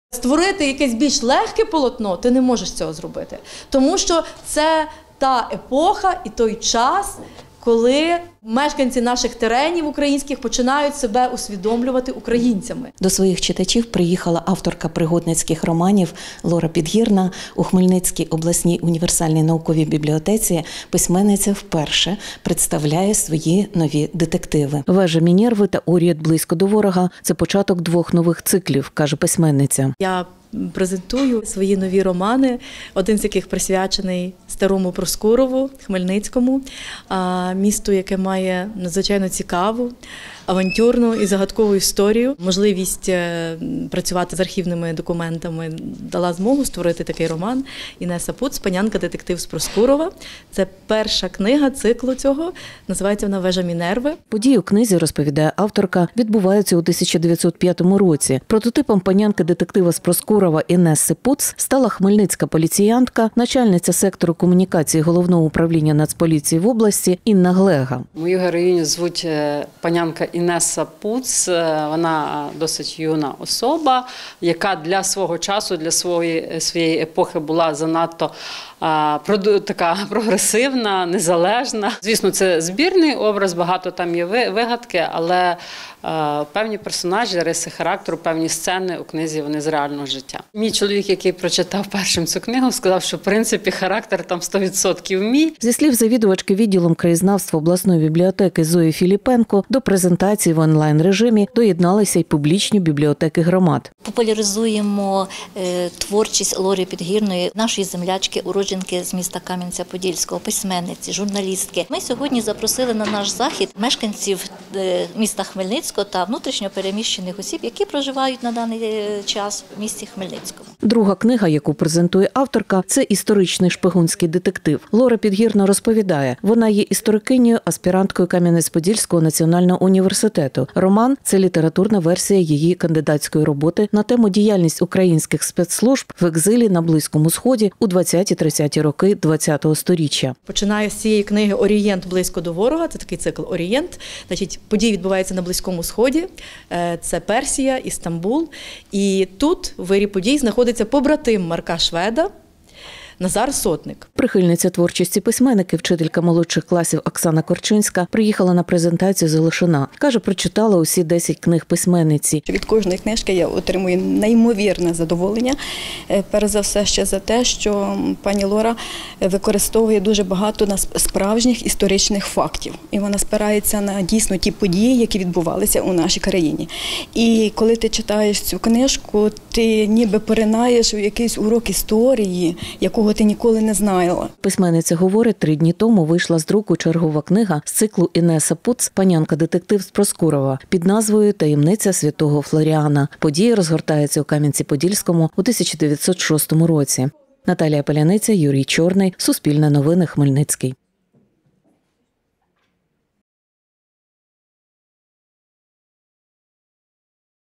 Створити якесь більш легке полотно ти не можеш цього зробити, тому що це та епоха і той час, коли мешканці наших теренів українських починають себе усвідомлювати українцями. До своїх читачів приїхала авторка пригодницьких романів Лора Підгірна. У Хмельницькій обласній універсальній науковій бібліотеці письменниця вперше представляє свої нові детективи. «Вежа Мінерви» та «Орієнт близько до ворога» – це початок 2 нових циклів, каже письменниця. Я презентую свої нові романи, один з яких присвячений Старому Проскурову, Хмельницькому, місту, яке має надзвичайно цікаву, авантюрну і загадкову історію. Можливість працювати з архівними документами дала змогу створити такий роман Інеса Пуц «Панянка-детектив з Проскурова». Це перша книга циклу цього, називається вона «Вежа Мінерви». Події у книзі, розповідає авторка, відбуваються у 1905 році. Прототипом панянки-детектива з Проскурова Інеси Пуц стала хмельницька поліціянтка, начальниця сектору комунікації Головного управління Нацполіції в області Інна Глега. Мою героїню звуть панянка Інеса Пуц. Вона досить юна особа, яка для свого часу, для своєї епохи була занадто така прогресивна, незалежна. Звісно, це збірний образ, багато там є вигадки, але певні персонажі, риси характеру, певні сцени у книзі, вони з реального життя. Мій чоловік, який прочитав першим цю книгу, сказав, що в принципі характер там 100% мій. Зі слів завідувачки відділом краєзнавства обласної бібліотеки Зої Філіпенко, до презентації в онлайн-режимі доєдналися й публічні бібліотеки громад. Популяризуємо творчість Лори Підгірної, нашої землячки, уродженки з міста Кам'янця-Подільського, письменниці, журналістки. Ми сьогодні запросили на наш захід мешканців міста Хмельницького та внутрішньо переміщених осіб, які проживають на даний час в місті Хмельницькому. Друга книга, яку презентує авторка, це історичний шпигунський детектив. Лора Підгірна розповідає, вона є історикинею, аспіранткою Кам'янець-Подільського національного університету. Роман – це літературна версія її кандидатської роботи на тему «Діяльність українських спецслужб в екзилі на Близькому Сході у 20-30-ті роки ХХ століття». Починаю з цієї книги «Орієнт близько до ворога», це такий цикл «Орієнт». Значить, події відбуваються на Близькому Сході, це Персія, Істамбул. І тут в вирі подій знаходиться побратим Марка Шведа, Назар Сотник. Прихильниця творчості письменники, вчителька молодших класів Оксана Корчинська приїхала на презентацію з Олешина. Каже, прочитала усі 10 книг письменниці. Від кожної книжки я отримую неймовірне задоволення. Перш за все ще за те, що пані Лора використовує дуже багато справжніх історичних фактів. І вона спирається на дійсно ті події, які відбувалися у нашій країні. І коли ти читаєш цю книжку, ти ніби поринаєш у якийсь урок історії, якого ти ніколи не знала. Письменниця говорить, 3 дні тому вийшла з друку чергова книга з циклу Інеса Пуц «Панянка-детектив з Проскурова» під назвою «Таємниця святого Флоріана». Подія розгортається у Кам'янці-Подільському у 1906 році. Наталія Паляниця, Юрій Чорний, Суспільне новини, Хмельницький.